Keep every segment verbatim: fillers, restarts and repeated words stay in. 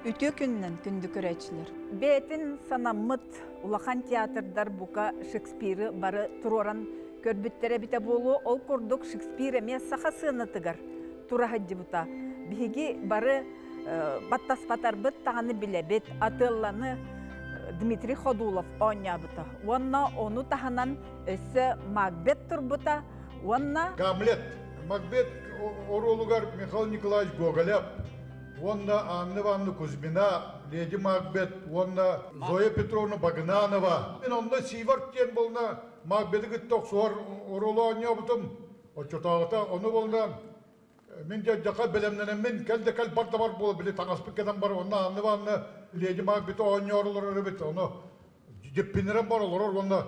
Үтө күннен күнді көрәчілер. Бәтін санаммыт улахан театрдар бука Шекспирі бары туроран көрбіттері біте болу ол күрдік Шекспир әме саха сыынытыгар турахаджы бута. Бігі бары баттас батар бұт тағаны білебет атылланы Дмитрий Ходулов оня бута. Онна оны тағанан өсі Макбет тұр бута. Онна... Гамлет. Макбет оролугар Михаил Николаевич Гоголев. Онна Анна Ивановна Кузьмина, Леди Макбет, онна Зоя Петровна Багнанова. Мен онда Сиварт кен болна Макбеті күттік суар оролу оня бұтым. Очотағыта оны болна мен жаққа білемненен мен кәлді-кәл барда бар болы біле таңаспық кәден бар. Онна Анна Ивановна Леди Макбеті оня оролар өрі біт. Оны жеппенерен бар олар онда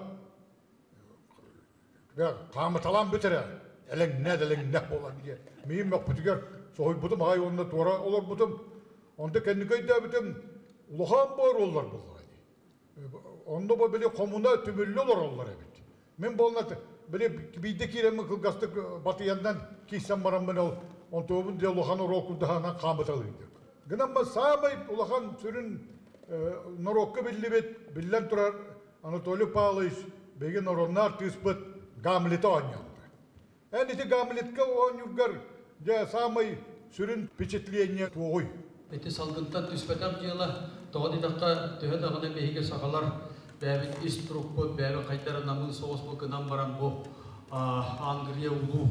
қамыталан бітірі. Әлің нәд, әлің нәп болан де. Мейім мәк бүтігер. Соғай бұтым, ағай онда туара олар бұтым. Онда кәндікайда бұтым ұлыған бар олар болар. Онда бұл біле комуна түмілі олар олар әбет. Мен болна біле бейді керемі қылғастық батыяндан кейсен барам мен ол. Онда өбін де ұлыған орол күлдіғанан қамыталы дейді. Гынан ба самай ұлыған сүрін норокқа білі бет, білден тұрар Анатолий Павлович беген оронар түспіт Гамлеті ойнанды. Әнеті Гамлетке ойнугар я самый сүрін впечатление туой. Эти салгынтан түспетам дияла, тоғадидаққа төһе дағына бейге сағалар, бәбіт іс тұрып бұд, бәбі қайтары намын соғыс бұқынан баран бұ, Англия ұлу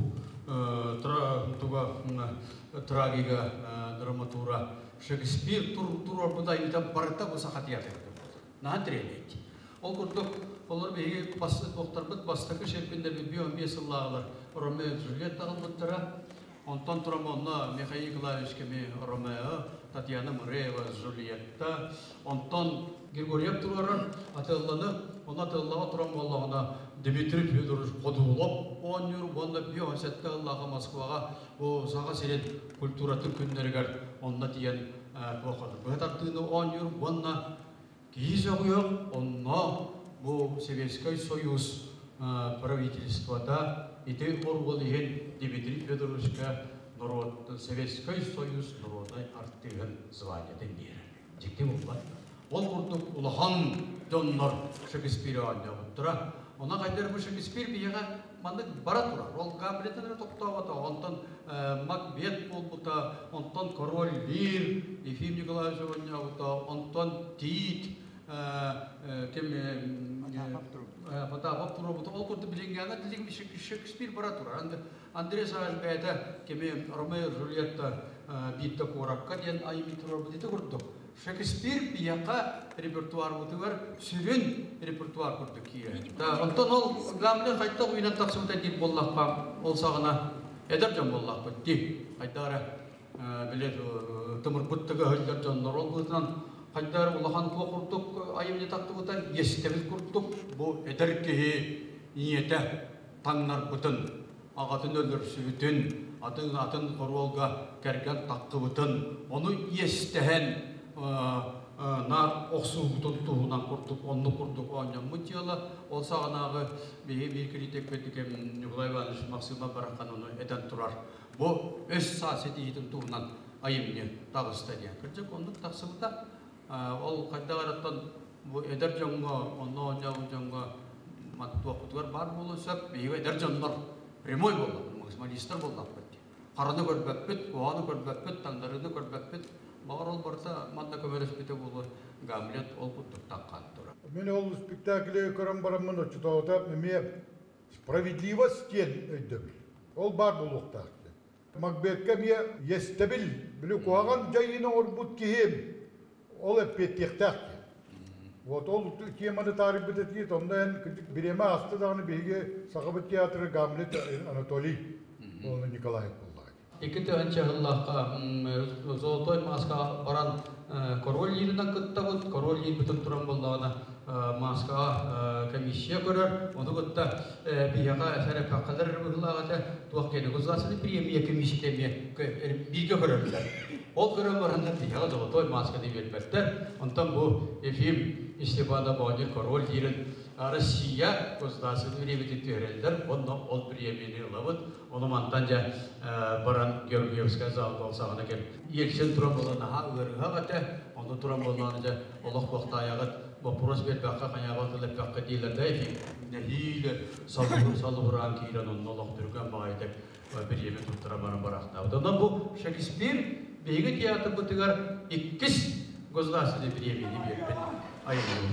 трагига драматура. Шекспир тұр орбыда имитан барыта бұса қатияты. Наға трелейді. Ол күрдік, олар бейге тоқтар бұд, бастықы шерпендер бейбе сыллағылар. Ромео Джульетт тағын бұттыра. Онтон Трамонна, Михаил Николаевич Кеми, Ромео, Татьяна Муреева, Джульетта, Онтон Григорьев тураран, атылланы, он атыллаға турам Аллахына Дмитрий Федорович Ходулов, он юр, онда био сәтті Аллаға Москваға, о саға серен культуратын күндергер, онна тиен тоқады. Бұғат артыны он юр, онна кейіз оғыйық, онна бұл Советский Союз правительствода ите оргол еген Дмитрий Федоровичка народ Советский Союз народной артыгын званиятын бері. Жекте болған. Ол құрдық ұлахан доннар Шекспир ойны бұттыра. Она қайдар бұл Шекспир бейеға мандық бара тұрар. Ол Гамлетінері тоқтауыда. Онтан Макбет бол бұта, онтан Король Лир, Ефим Николаевич ойны бұта, онтан Тит, кем Потапов турабыты ол күрді білінгені тілігім Шекспир бара тұрар. Андрей Сағаш бәйті кеме Ромео Джульетта битті қораққа ден айымы турабыты күрді. Шекспир бияқа репертуар бұты бар, сүрін репертуар күрді кейі. Онтан ол Гамлет қайтта ұйнан тақсымыта дейіп боллаққа, ол сағына әдір жан боллақ бұтты. Қайдары білет тұмыр бұттығы өйлер жанлар ол бұтынан Қайдар ұлахан туа құрдық айымне тақты бұтан, естеміз құрдық, бұл әдіркеге ниеті таңнар бұтын, ағатын өлір сүйтін, атын қорвалға кәрген таққы бұтын, оны естіген нар оқсу бұтын тұғынан құрдық, оны құрдық оңнан мұтиялы, ол сағынағы бейе бір критик бәдікем Николай Иванович Максима бараққан оны әден тұрар. Бұл өз сасеті етін тұғынан айымне тағысты ден. Кірдік ондық тақсымыта ол қайда қараттан әдір жоңға, оны оңжауы жоңға маттуақытығар бар болу сөп, бейгі әдір жоңлар прямой болды, максималистер болды аппетті. Қараны көрбәппет, оғаны көрбәппет, таңдарыны көрбәппет, бағар ол барса, манда көмерес бете болу Гамлет ол құттық таққан тұра. Мен ол спектаклі көрім барамын өтчітауыта, мен справедливость кен өйдім. Ол бар болуқтақты. Макбетке мен естебіл, білі қоған жайыны орбұт кейім. Ол әппеттектәк. Вот ол теманы тарих бітетейт, онда біреме асты дағыны бейге Сақыбыт театры Гамлет Анатолий Николаев боллағы. Екі тәуінче ғыллаққа Золотой Маска баран Король Лирінен күтті бұд, Король Лир бүтін тұран боллағына Маска комиссия көрір, оны күтті бейеға әсәрі пәққалар ғыллағаты туақ кені ғызласыны премия комиссия бейге көрірлер. Ол көрім баранда бейеға Золотой Маска деп елбәттер. Онтан бұл Ефим Степана Бонер Король Лирін Россия государственный времени тюрелдер, он от времени ловит, он мантан же баран Георгиевская зал болсағына кел. Елшен тұра болана ха өріға ғаты, Onu duran bollanınca Allah vakti ayağı вопрос бер баққа қаяға тылып баққа дейлерді екен. Нәхейлі салғыр салғыран кейрен оның олақ түрген бағайдық бір еме тұттыра барын барақта. Одан бұл Шекспир бейгі театр бұтығар иккіс государственный бір емені бербен. Айылы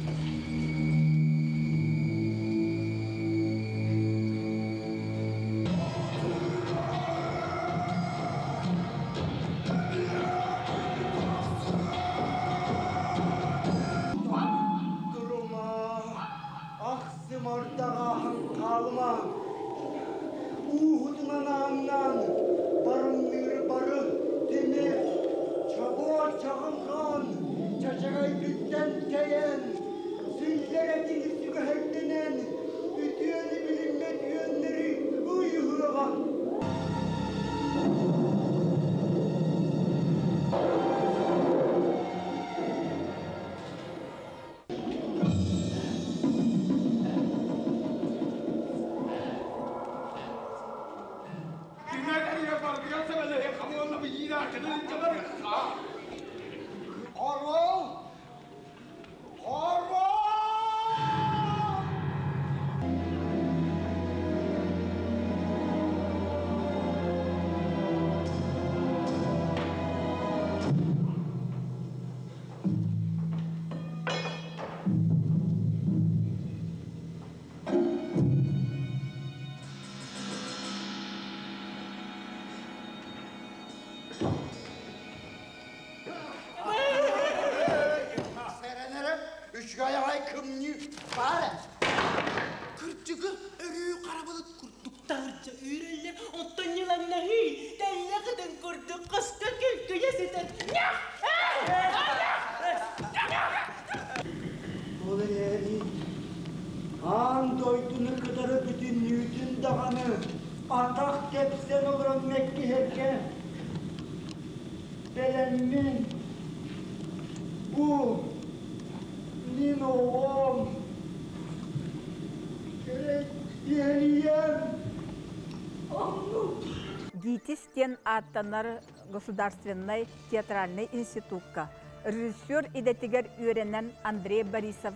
Гитистен аттанар Государственный театральный институтка. Режиссер идетигер үйренен Андрей Борисов.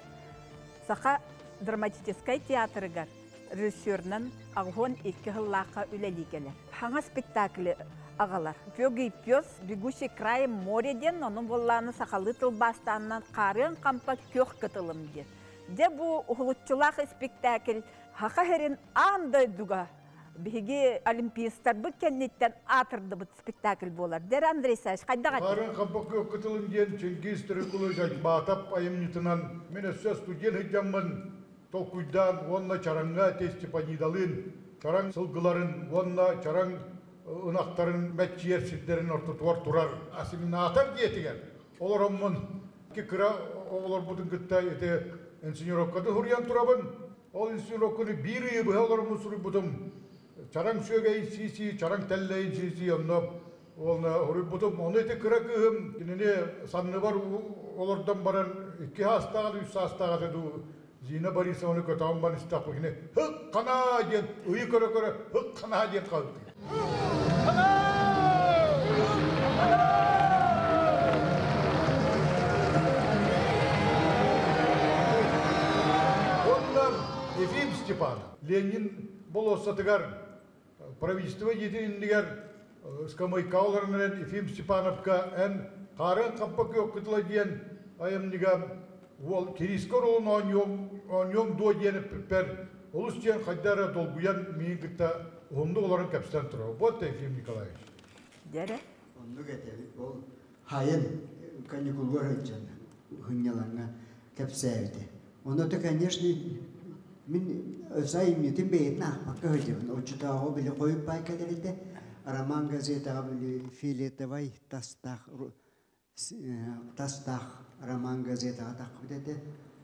Саха драматический театрыгар. Режиссернен ағон екі ғыллақа үлелигелер. Хаңа спектаклі ағалар. Пёгый пёс, бегущий краем мореден, оның болланы сақалы тылбастаннан қарын қампа кёх кытылым дед. Де бұл ұғылытчылақ спектакль хақа херін андай дуға. Биги олимпийстар бұл кеннеттен атырды бұл спектакль болар. Дер Андрей Саш, қайда қайда? Қарын қампа кёх кытылым ден, Ченгиз Түрікұлы жайт батап айымнитынан. Мен өсі студент хыджамын, толкуйдан, онна чараңға тесті панидалын, чараң сылғыларын, онна чараң ынақтарын, мәтчиер сиддерін ортытуар тұрар. Ассиминатор диетіген. Олар оммын, ке кыра, олар бұдың күтті еті инсинировкады хұриян тұрабын. Ол инсинировканы бір үйі олар мұсыры бұдым. Чараң сөйгейін сиси, чараң тәллейін сиси, онна хұры бұдым. Оны еті кыра күйім, кеніне санны бар олардан баран екі хастағады, үш хастағады ду. Зина Борисовны көтауын бан істақпы кене, «Хық қана!» ден, ұйы көрі-көрі, «Хық қана!» ден қалды. Оннан Ефим Степанов, Ленин бұл осатығар, правительство едіндігер, скамайкауларынан Ефим Степановка ән қарын қампа көк күтіла ден, айымнігам, ол керискор олын оңьон дуа дені пір, ол үстен қайдары долгуян мейіндікті онды оларын кәпістен тұрау. Вот, Ефим Николаевич. Дәрі? Онды кәтері, ол хайын каникулғар өтчен, ғынялаңа кәпсәйді. Оны да, конечно, мен өсай үмнетін бейетін ақпаққа өтемін. Очытағы білі қойып бай кәдерді, роман газетаға білі филетовай тастақ, тастақ роман газетаға тақып деді.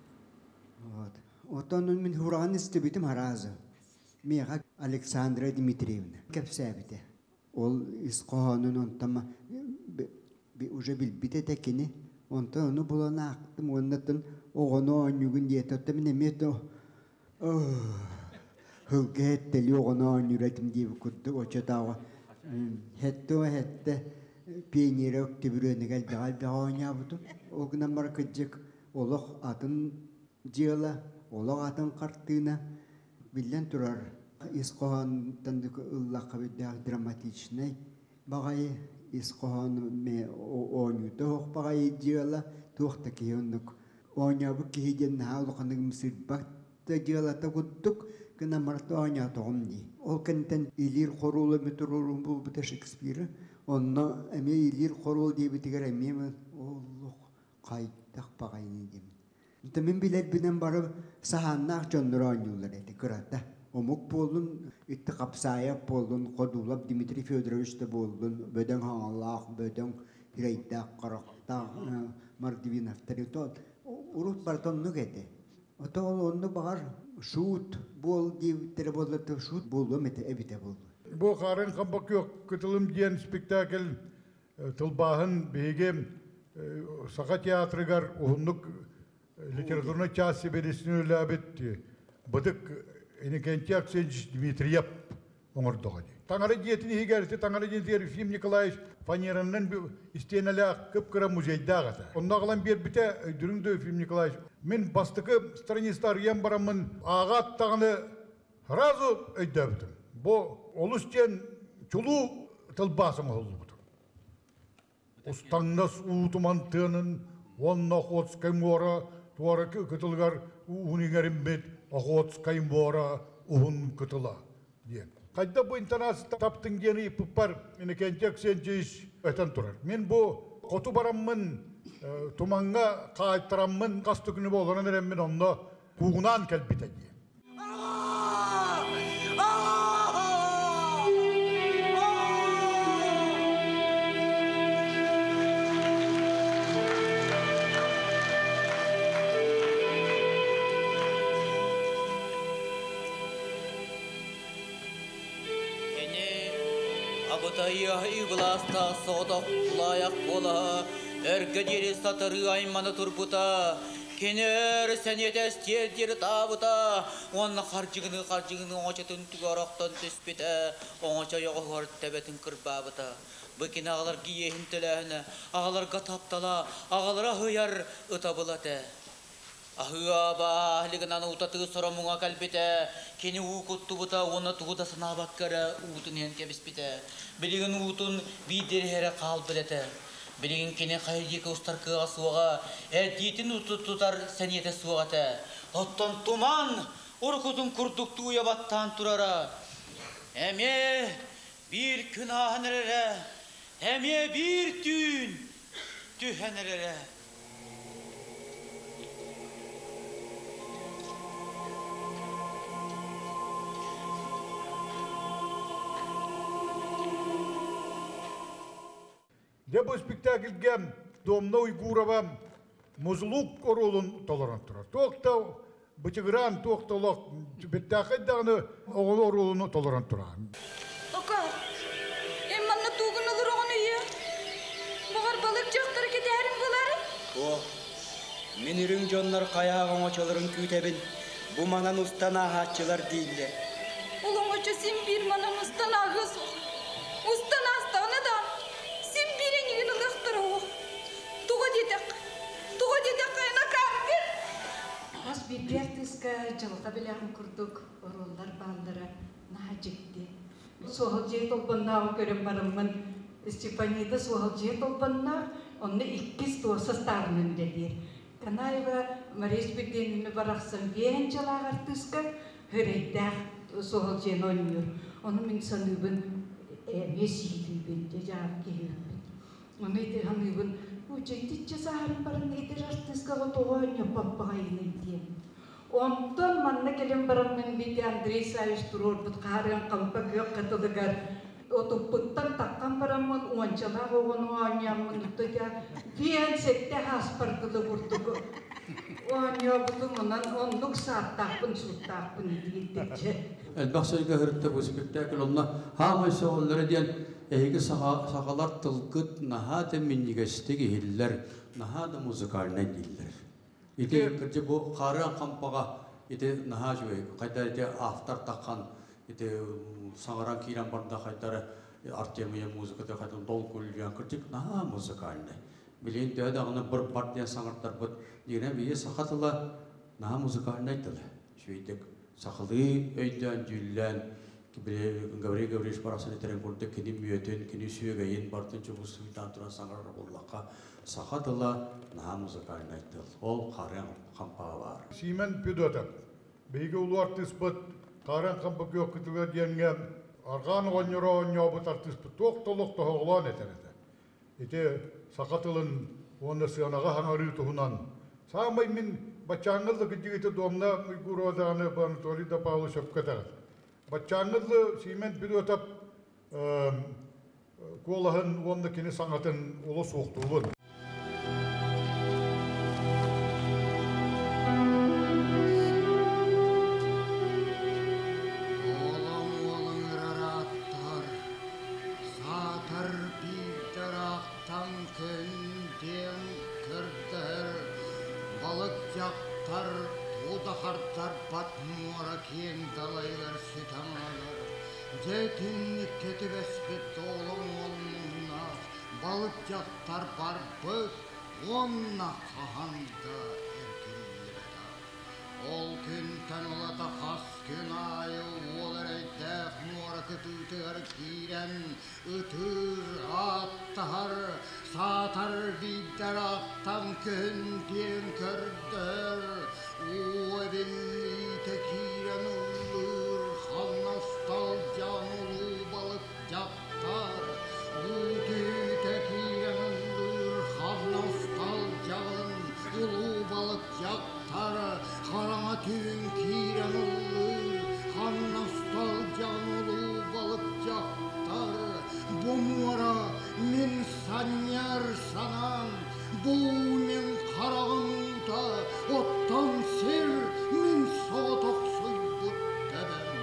Отон мен хураған істебетім харазы. Меға Александра Дмитриевна кәпсәбіді. Ол исқоғанын онтама уже білбіті тәкені. Онта оны бұланы ақтым, оннатын оғыны оңюгін дейті. Отта мен әметі хылғы әттелі оғыны оңюретім дейбі күрді. Очатауға хәтті о хәтті пионеры өктөбүрөнүгэл дагал дагоня буту. Огна маркыджык олох атын жыла, олох атын картына билен турар. Исқохан тандык ыллакка биддах драматичный багай исқохан ме онюта хох багай жыла тухта киондук онябы киген хаалыканык мисырбак та жыла та гуттук кына марта оня тогумни. Ол кентен илир корулу метролун бул бите Шекспир. Онно эме илир корул дебитигер эме оллук кайдак багайны дем. Мен билер бинен барып саханнак жоннор онюлар эти кырата. Omuk bolun, itti kapsaya bolun, kodulab Dimitri Fyodorovich de bolun, böden hangalak, böden hireydak, karakta, Mardivinov teritor. Urut bartonlu gede. Ota onu bağır, şut, bol diye tere bollatı, şut bollu, mete evite bollu. Bu karın kambak yok, kıtılım diyen spektakl, tılbahın beygem, saka tiyatrıgar, uhunluk literatürüne çası beresini öyle abetti. Bıdık, ini kentyak senç Dmitriyev oңордоға. Таңары жетini higərti, tаңары жетini Ефим Николаевич Фанераннан истенелі кып-кыра музейда ағата. Онда қалан бер біте дүріңді Ефим Николаевич. Мен бастықы странистар ем барамын ағат тағыны разу өйді бітім. Бұ олыс жен чулу тылбасың олы бұтыр. Ұстаңнас ұтыман тынын, онна қоц кәмора, туары күтілгар ұнигерім бет, охот каймбора ухун кытыла диен. Кайда бу интернас таптың дени пуппар мені кентек сенчиш өтен турар. Мен бу коту бараммын, туманга кайттараммын, касты күні болғанын ереммен онда куғынан кәлбіте диен. Абытайя ибласта содақ лаяқ бола, әргі дері сатыры айманы тұрбыта, кенер сәнетес тердері табыта, оны қаржығыны қаржығыны оңачатын түгарақтан түспеті, оңача яғығар тәбетін кірбабыта. Бұкен ағалар киехін тіләхіні, ағаларға таптала, ағалара хыяр ұтабылаты. Ахыа баалигынан утаты соромуңа калбете, кені уукутту бута оны туғуда санабаккара уутун хен кебіспете. Білігін уутун бейдерхері қал білеті. Білігін кені қайдекі ұстаркыға суаға, әрдейтін ұты тұтар сәнеті суағаты. Оттан туман, ұрқудың күрдікті уябаттан тұрара. Әме бір күн ағынырыры, әме бір түн түхенірірі. Де бұл спектакльге домна уйгуравам музлук оролун толоран турар. Тоқтау бычыгыран тоқталақ беттақайдағыны оғыл оролуну толоран турар. Ока, емманны туғын олыр оғын үйе. Бұғар балық жақтары кетәрін болары? О, мен үрің жонлар қаяғын очалырын күйтебін. Бұ манан ұстан ағатчылар дейілі. Олың очы сен бір манан ұстан ағыз оқ. Ұстан астағыны да. Ас библиотеска жылға біләғін күрдік, ороллар балдары наға жекті. Соғыл жет олбаннағы көрім барымын. Степанида соғыл жет олбаннағы, оны иккіз туасыз тағын өнделер. Канаева Марис Беденімі барақсын бейін жылағар тұска, хүрейдәқ соғыл жен ойныр. Оны мен саныбын әме сейлейбін, жағы кейбін. Оны ете ханыбын Учайтича саарин баран эдер артыскага тоғойня паппағайын дейін. Онтон манна келем баран мен бейте Андрей Савич тұрор бұд қарын қампа көк қатылығар. Отуппыттан таққан баран мен уанчалағы оны оңямын ұттыға. Бейін сетте хаспардылы бұрдығы. Оңя бұды мұнан ондық сааттақпын сұлттақпын дейдетче. Әлбақсайға ғырытты бұл спектакль онына хамай соғылары дейін Эйге сағалар тылқыт наға да меннігестегі елілер, наға да музыкалына дейілер. Ете кірде бұл қарыған қампаға ете наға жөй, қайда ете автар таққан, ете саңыран кейран барында қайдары Артемия музыкада хатын дол куллян кыртик на музыкальный. Билин төдө аны бір партия саңырттар бут. Дигене бие сахатыла на музыкальный тыл. Шуйдык сахалы өйдөн жүллән Гаврей Гавриш парасын терен курдык кини мүөтөн кини сүйөгөйин бартын чугус суйдан туран саңыр боллакка сахатыла на музыкальный тыл. Ол карен кампа бар. Симен пүдөтөп. Бейге улу артиспыт карен кампа көкүтүгө деңген арган оньоро оньобут артиспыт токтолук тоголон этерете. Ите сахатылын оны сыянага хаңары туһунан. Самай мин бачаңылды гыдыгыты домна гуроданы Анатолий да Павлович көтөрөт. Бачаңылды симен пүдөтөп колахын онны кини саңатын улу суктуулун. Жетинник кетип эспет оолуң олмуна, балык жактар бар бөт, онна каханда эркинлебета. Ол күн танылата хас күн айы, ол эрейдек муара күтүтер кирен, үтүр аттар, сатар бидер аттан күн ден көрдөр, уэбилли текирен уллур, халнастал жанулу балык жактар, үтү текирен уллур, халнастал жагын, улу балык жактар, Қараңа түйін кирен ұллыр, қаннастал жанулу балык жақтар. Бұмуара мен саняр санам, бұл мен қарағым ұта, оттан сер мен соғытық сұйбыт тәбәм.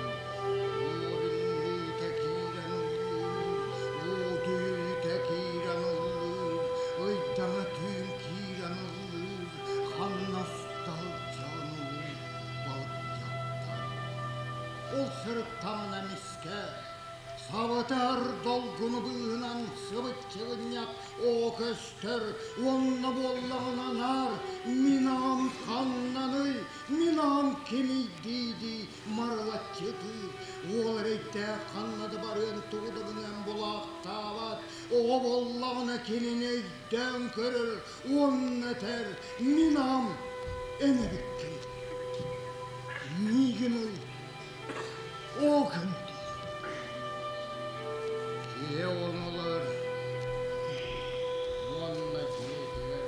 Өбілі тәкирен ұллыр, өді тәкирен ұллыр, өйдаңа түйін кирен ұллыр, қаннастал Ол сырттамына миске, сабытар долгуну быынан сыбыт чыгынyak о көстөр, онна боллағына нар, минам қаннаны, минам кеми дейді марылат чыты, ол рейте қаннады барын туғдығынан бұлақтават, о боллағына келіне дөң көрір, онна тәр, минам әне біккен. Нигін ол O gün Ye onular Onunla keydiler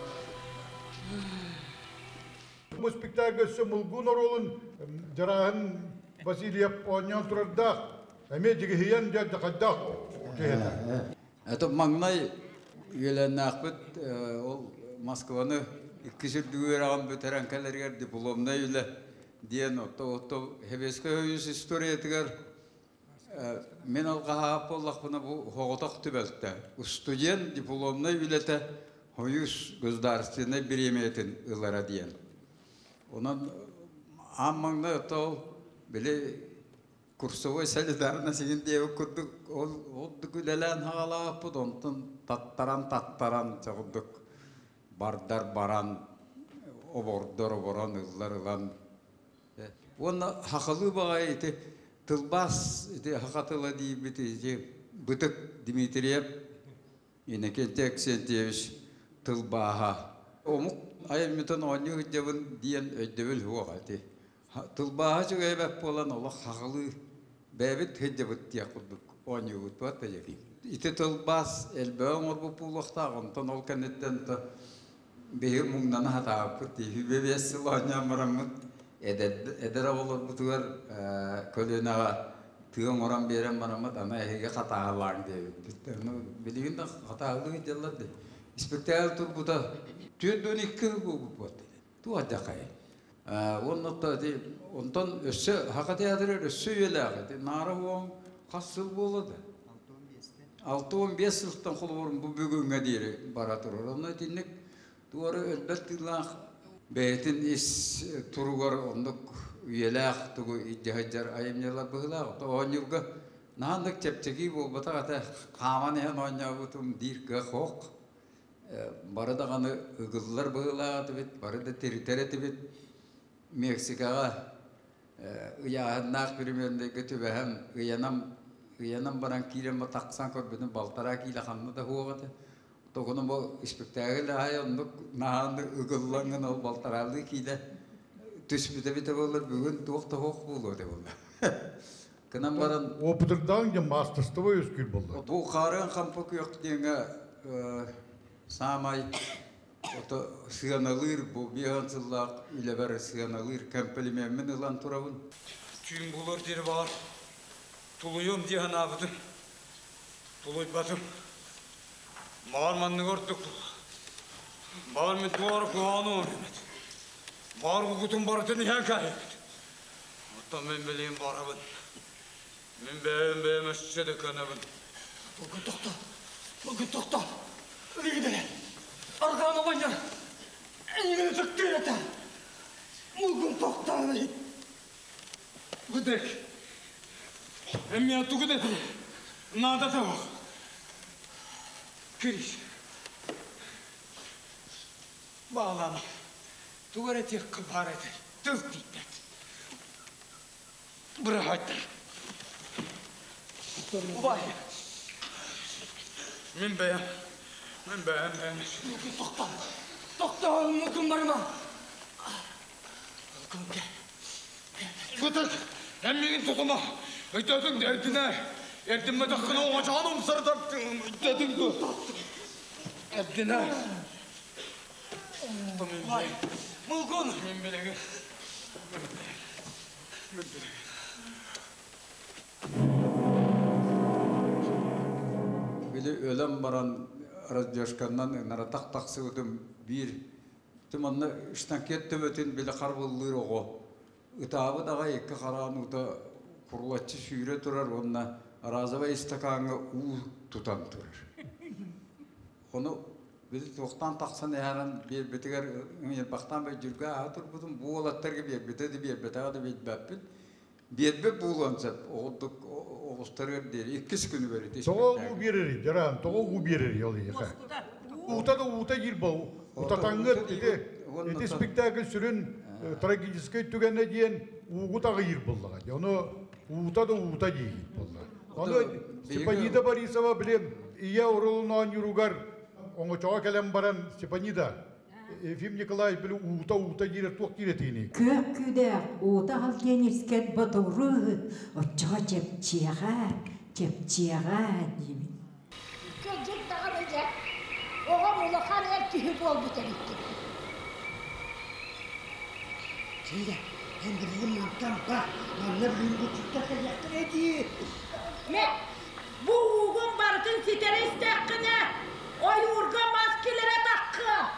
Bu spektakl Mulgunor olun Jarahın Vasilyev oynayan turarda Eme jigihiyen de dakaddak Это маңнай үйленақпыт ол Москваны ikisi düğüren böterenkeler diplomna öyle diyen otto otto hebeske yüz история тигер мен алга поллак буна бу хоготок түбөлтө студент дипломна үйлете хоюс государственный береметин ылара диен онан аммаңна отто биле курсовой солидарность дегенде окудук ол оддукулелен хагалап подонтун таттаран таттаран чагдык бардар баран обордор оборон ылларылан Оны хақылы бағай еті тылбас еті хақатылы дейбіт еті бұтық Дмитриев Иннокентий Аксентьевич тылбаға. Омық айымметін оны үддевін дейін өддевіл хуаға еті. Тылбаға жүгі әбәп болан олық хақылы бәбіт үддевіт дия құддық оны үд бұатта еті. Еті тылбас әлбәң орбы пулықтағын тон ол кәнеттен бейір мұңнаны хатағып дейбі бебесі лanya мұрамын. Эдер олар бутугар көлөнага тыгын оран берен барамат ана эге катаалар деп. Билигин да катаалды деллады. Спектакль турбута төдөн икки бут. Ту адакай. Оннотта ди онтон өссө хака театры өссө элеге. Нары он касыл болду. алты он беш жылдан колборун бу бүгүнгө дейри бара турар. Аны тинник туары элбеттилах Бәйтін ис тұруғар ондық үйеләқ тұғы иддіғаджар айымнелар бұғылақ. Оғын үргі Нандык чепчеги болбата ката каман ен ойнабытым дирке хок. Бары да ганы ыгыллар быылагаты бит, бары да территорияты бит. Мексикага ыяһыннаах примерінде көтүбэһэм ыянам ыянам баран киирем тақсан көрбүтүн балтара кииле хамны да хуогаты. Тогуну бу спектакль ай ондук наанды ыгыллангын ол балтаралды кииле түспүтө бите болор бүгүн туокта хок болду деп болду. Кынан баран опытырдан же мастерство өскүл болду. Бу карын кампок yok деңе самай ото сыаналыр бу биянсыллак иле бер сыаналыр кемпелимен илан турабын. Түйін болар дері бар. Тулуйым диyan абыдым. Тулуй батым. Бар манны көрдік. Бар мен туары куану өмет. Бар ұғытым барытын ең кайып. Оттан мен білейін барабын. Мен бәйім бәйім әшчеді канабын. Бүгін тоқта. Бүгін тоқта. Үлігідері. Арғаны ойнар. Әйгіні түктір еті. Бүгін тоқта үлі. Бүдек. Әмме атуғы дәді. Нада тауық. Кіріш. Bağlanı. Duvara tek kıbar eder. Tık dikkat. Bırak. Vay. Min beğen. Min beğen beğen. Tokta. Tokta. Mümkün var mı? Mümkün gel. Gıdık. Emmegin tutuma. Ötedin derdine. Erdinme takını oğa canım sardattın. Ötedin dur. Erdine. Vay. Mümkün. Min beğen. Min beğen. Bili ölen baran radyashkandan nara tak tak sıvıdım bir tümanna işten kettim ötün bili karbıllığı oğu. Itabı dağa iki karan uta kurulatçı şüyre turar onna arazava istakanı u tutan turar. Onu bili toktan taksan yaran bir bitigar baktan ve jürge atur budum bu olatlar gibi bitedi bir bitağı bir bapit bir bir bulansa olduk oğustarı der ikisi günü verir. Toğu u birir, jaran toğu u birir yolu yaka. Uta da uta girbo, uta tangır dedi. Eti spektakl sürün tragiski tügene diyen uğuta gir bullaga. Onu uta da uta gir bullaga. Onu Stepanida Borisova bilem iya orulundan yürügar. Onu çoğa kelem baran Stepanida. Efim Nikolay bile uta uta girer tuğ giretini. Kök küde uta hal genisket baturu. Oçağa cepçiyağa, cepçiyağa diyeyim. Kecik dağılacak. Oğa mulakar el tühü bol bitelikti. Şimdi hem bileyim mantan bak. Manlar bileyim bu çıkta kayaktır edi. Ne? Bu uğun barıtın sitere istekine. Oy urga maskilere takkı.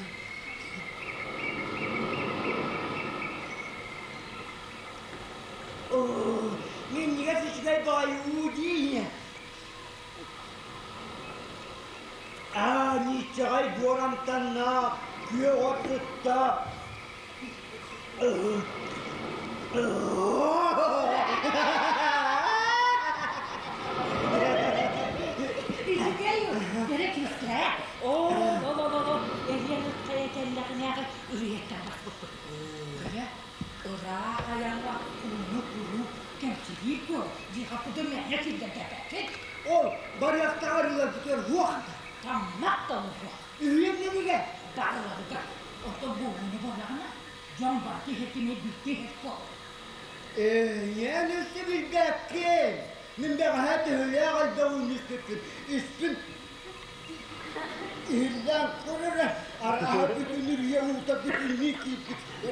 Oo, men niye sıçkay bayu değil. Aa, niçay boramtan na, güye oturtta. Bizi geliyor. Gerek üstüne. Oo, o, o, o, o. Evyenin kayetenlerine ürüyetten bak. Öyle. Ora ayağına kulu kulu kemçiliği koy. Cihapıda mehnet ilde tepepet. O, bariyakta arılar tutuyor bu anda. Tammak da olur. Ürüyem ne diye? Darladı da. Orada boğunu balağına. Can barki hekime bitti hep kol. Eee, yani bir bekkin. Min beğahati hüya kaldavun istedim. İstim. İlden kurur. Araha bütün ürüye uğda bütün nikip.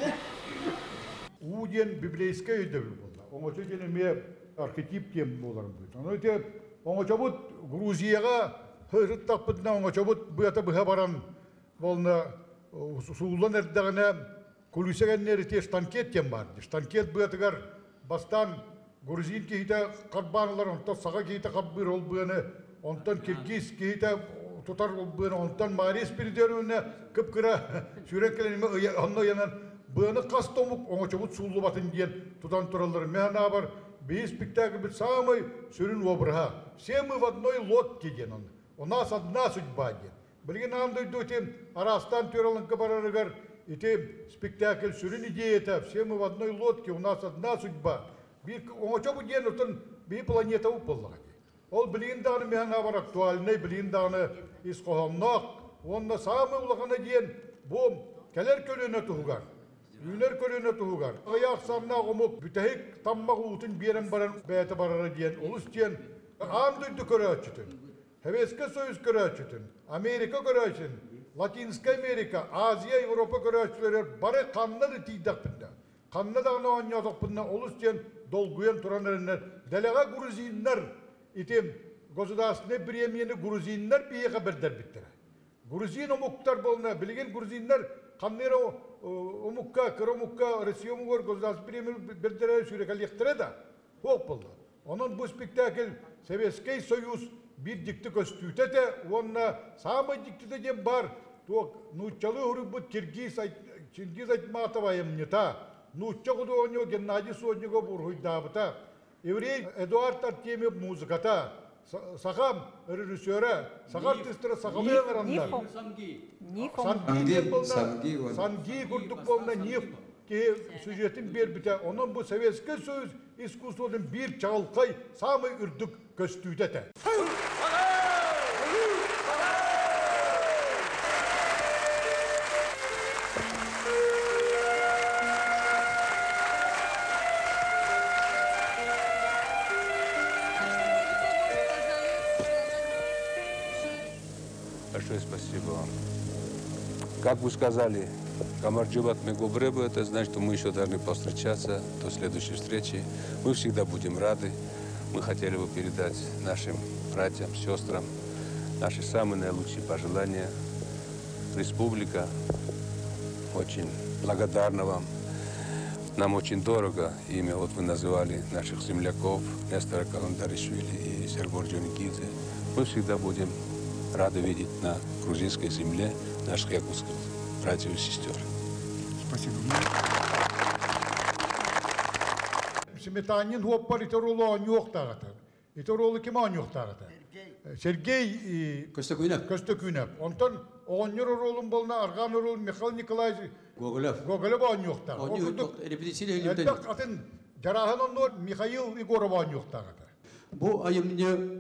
U diyen bibleyske ödevli buldu. Ona çözene me arketip diyen bolarım bu. Onu de ona çabut Gruziyaga hırıt tapıdına ona çabut bu yata bıha baran bolna suulan erdağına kulüsegenleri te stanket diyen vardı. Stanket bu yatıgar bastan Gruzin ki hita kadbanlar onta sağa ki hita kabbir ol buyana ontan Kirgiz ki hita tutar ol buyana ontan Maris bir derine kıpkıra sürekli anla yanan Bığını kas tomuk, ona çabut suğulu batın diyen tutan turalları. Mehana var, бей спектакль быть самый сюрин обрага. Все мы в одной лодке ден. У нас одна судьба ден. Блин, нам дойдут им Арастан Тюралан Кабарарагар, и те спектакль сюрин идея-то. Все мы в одной лодке, у нас одна судьба. Он что бы ден, он би планета упала. Ол блин даны механа бар актуальный, блин даны из Кохамнак. Он на самый улахана ден, бом, келер көлөне тугар. Юнер көлөне тугар. Аяк сарна омук бүтәһик таммак утын берен баран бәйте барары ден. Улус ден ам дойду көрәчүтен. Хевеске союз көрәчүтен. Америка көрәчүтен. Латинская Америка, Азия, Европа көрәчүләр бары каннары тидак бинде. Канны дагы оньятык бинде. Улус ден долгуен тураннар. Делега грузиннар итем государственный премияны грузиннар бейге бердер биттер. Грузин омуктар болна, билген грузиннар каннера омукка, кыромукка, Россия омугор государственный премияны бердер сүрекалектер да. Хок болду. Onun bu spektakl Sovetский Союз bir dikti köstütete, onna самый диктите дем бар. То ну чалы урубут Киргиз, Чингиз Айтматова емнета. Ну чагуду оньо Геннадий Сотников ургуйдабыта. Еврей Эдуард Артемьев музыката. Сахам режиссера, сахар тестера сахалы аңырандар. Санги, Санги курдук болна неф ке сюжетин бербите. Onun bu Sovetский Союз искусствоның bir чалкай самый үрдүк көстүйтете. Большое спасибо вам. Как вы сказали, Камарджулат Мегубребу, это значит, что мы еще должны повстречаться до следующей встречи. Мы всегда будем рады. Мы хотели бы передать нашим братьям, сестрам наши самые наилучшие пожелания. Республика очень благодарна вам. Нам очень дорого имя, вот вы называли наших земляков, Нестора Каландаришвили и Сергор Джоникидзе. Мы всегда будем рады видеть на грузинской земле наших якутских братьев и сестер. Спасибо. Сметанин хоппар иторолу аньохтагатыр. Иторолу ким аньохтагатыр? Сергей Костокунев. Костокунев. Онтон оңнер ролун болна арган рол Михаил Николаевич Гоголев. Гоголев аньохтагатыр. Он репетицияле илден. Элбек атын жарахан оннор Михаил Егоров аньохтагатыр. Бу айымне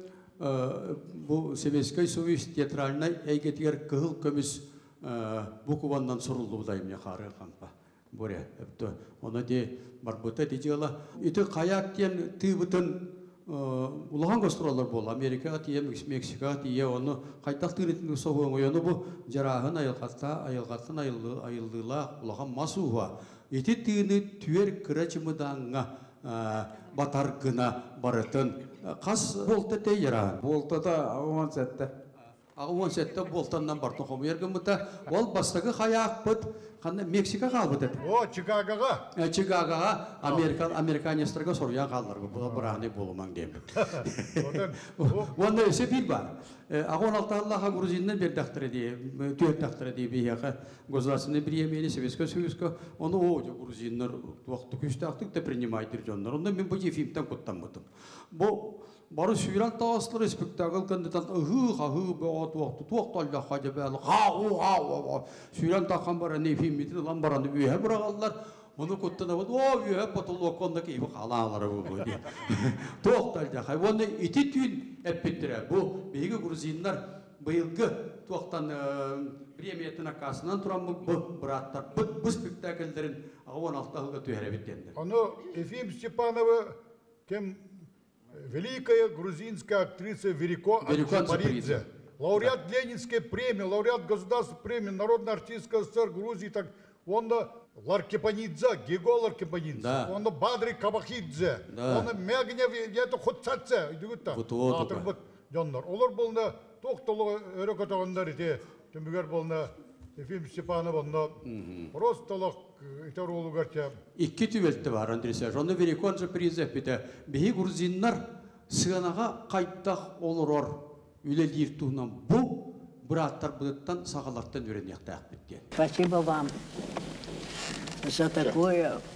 бу Советский Союз театральный әйгетер кыл көміс букваннан сұрылды бұдайым не қары қампа. Бұре, әпті, оны де барбыта дегела. Иті қаяқ тен тыбытын ұлаған гастролар бол. Америка тие, Мексика тие, оны қайтақ тыретін соғуын ойыны бұ жарағын айылғатта, айылғаттан айылдыла ұлаған масуға. Иті тыны түйер кірачымыдаңға батаргына барытын. Қас болты тейера? Болты да ауан сәтті. Ауан сәтті болтаннан бар тұқым ергіміті. Ол бастығы қаяқ бұд, қанды Мексика қалбыд еді. О, Чикагоға. Чикагоға американецтарға сұрия қалдар бұл бірағыны болуман деймін. Онда өсе бір бар. Ағон алты Аллаға грузиннен бір дақтыры дей, түйет дақтыры дей бейяға государственный премияны Советский Союзға, оны оғы грузиннер уақытты күштақтық да принимайтыр жонлар. Онда мен бұл ефимтен құттан бұтым. Бұл бары сүйран тағасылыр спектакль кандидат ығы-ғы бәғат уақытты туақталда қайды бәлі ға-у-ға-у-ға сүйран таққан бары нефиметін ұлан бараны өйе бұрағалар. Оны көттіні бұд, о, өйе бұтыл оқонда кейбі қалағалары бұл дейді. Туақталда қай. Оны ити түйін әппеттірі. Бұл бейгі грузинлар бұйылғы туақтан премиятын ақасынан тұран бұл бұраттар. Бұл спектакльдерін он алты жылға түйәрі беттенді. Оны Ефим Степанова кем великая грузинская актриса Верико Анцапаридзе, лауреат Ленинской премии, лауреат государственной премии, народная артистка СССР Грузии, так он Ларкепанидзе, Гего Ларкепанидзе, он Бадри Кабахидзе, он Мягнев, это Хотцатзе, идут-то. Вот Жондар. Олар болна тоқтолы өрекотағандар ете, түмігер болна Ефим Степанов болна простолық итер олу көрте. Икки түбелті бар, Андрей Саш. Оны Верико Анцапаридзе бите. Бейі грузиннар сығанаға қайттақ олырор үлелер туынан бұл браттар бұдыттан сағаларттан өрен яқтақ біткен. Спасибо вам за такое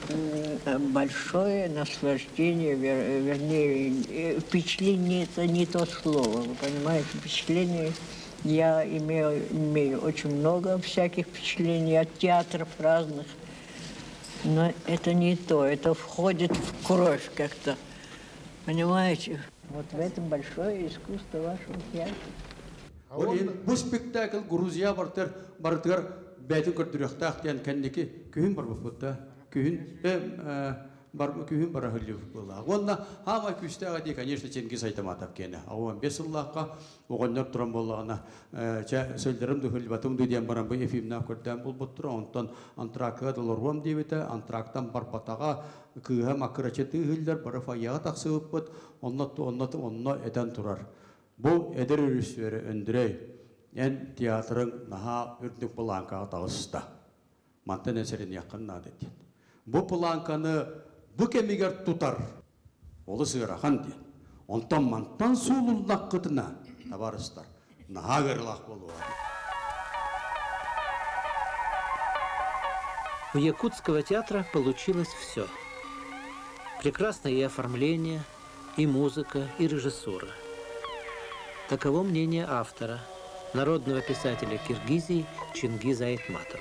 большое наслаждение, вер, вернее, впечатление это не то слово, вы понимаете, впечатление. Я имею, имею очень много всяких впечатлений от театров разных, но это не то, это входит в кровь как-то, понимаете? Вот в этом большое искусство вашего театра. Бұл спектакль Грузия бартыр, бартыр, бәйтін көрдіріқтақ дейін кәндекі күйін бар бұппытта, күйін бара хөлі бұппыла. Онна хама күстіға дей, конечно, Чингис Айтаматов кені. Ауын бес ұллаққа оғаннар тұран болағына сөйлдерімді хөлі батымды дейін баран бұл эфимна көрден бұл бұттыр. Онтан антракыға дылырвам дейбіті, антрактан барпатаға күйі макырачеті хөлдер бары фаяға тақсы ұппыт, онна әден тұрар. Бұл әдір үрісвері өндірей, ән театрың наға үрдік бұланқаға тағысыста. Мантан әсерін яқынна деді. Бұл бұланқаны бұл кемегер тұтар, олы сығырақан деді. Онтан мантан сұлылдақ қытына табарыстар. Наға ғырлақ болуға. У Якутского театра получилось все. Прекрасное и оформление, и музыка, и режиссура. Таково мнение автора, народного писателя Киргизии Чингиза Айтматова.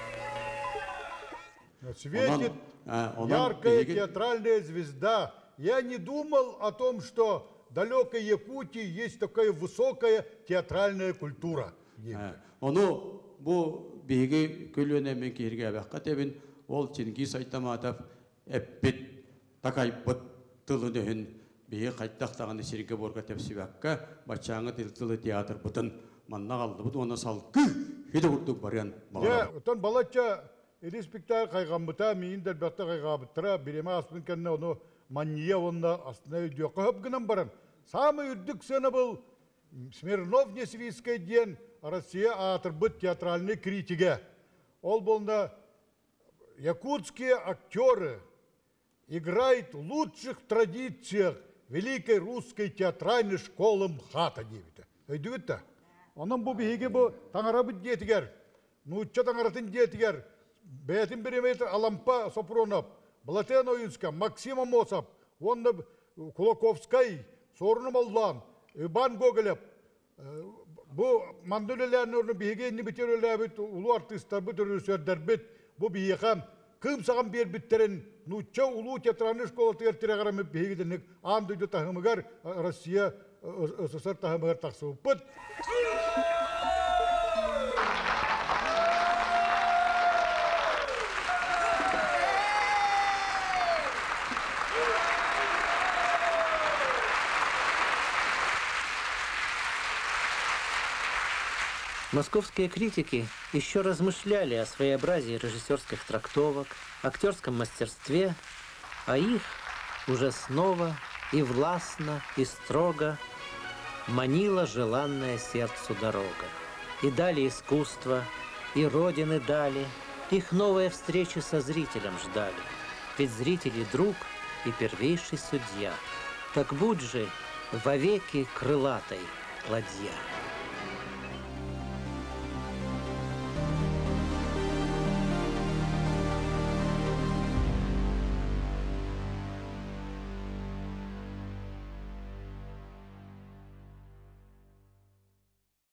Светит яркая театральная звезда. Я не думал о том, что в далекой Якутии есть такая высокая театральная культура. Оно бу биги көлөнемен кирге бакка тебин ол Чингиз Айтматов эппит такай бут тылынын бие кайттактаганы сирге борга тепсибакка бачаңы тылтылы театр бутын манна калды бут оны салкы хиде урдук барган Я тон балача или спектакль кайгамбыта мин дер бакта кайгабыттыра биреме аспын кенне оны манния онда астына өйдөкөп гынан баран. Самый үрдүк сцена был Смирнов Несвийский день Россия атырбыт театральной критике. Ол болна якутские актеры играют в лучших традициях Великой русской театральной школы МХАТа дебита. Өйдүгүтта. Онун бу биһиги бу таңарабыт диетигер. Нучча таңаратын диетигер. Бетин биреметр Алампа Сопронов, Блатен Оюнска, Максим Амосов, онда Кулаковский, Сорным Аллан, Иван Гоголев. Бу мандулелерин орну биһиги не битерелебит, улуу артисттар бу режиссердер бит, бу биһихан кым саган бербиттерин нучча улуу театральный школа тертирегерем биһигиден андыйды тахымыгар Россия СССР тахымыгар таксыбыт. Московские критики еще размышляли о своеобразии режиссерских трактовок, актерском мастерстве, а их уже снова и властно, и строго манила желанная сердцу дорога. И дали искусство, и родины дали, их новые встречи со зрителем ждали. Ведь зритель и друг, и первейший судья. Так будь же вовеки крылатой ладья.